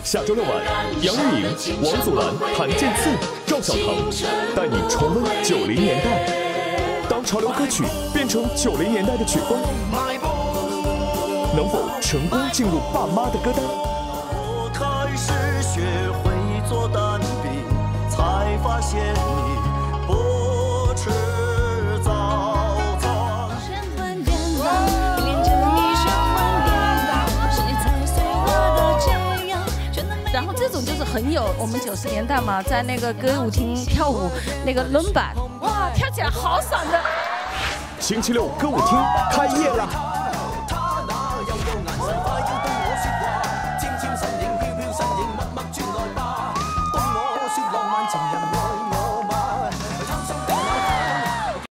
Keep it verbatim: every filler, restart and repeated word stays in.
下周六晚，杨钰莹、王祖蓝、谭健次、赵小棠带你重温九零年代。当潮流歌曲变成九零年代的曲风，能否成功进入爸妈的歌单？ 我开始学会做蛋饼，才发现你不吃早餐。 神魂颠倒，连着你神魂颠倒，谁踩碎我的解药？然后这种就是很有我们九十年代嘛，在那个歌舞厅跳舞那个伦巴，哇，跳起来好爽的。 星期六歌舞厅开业啦！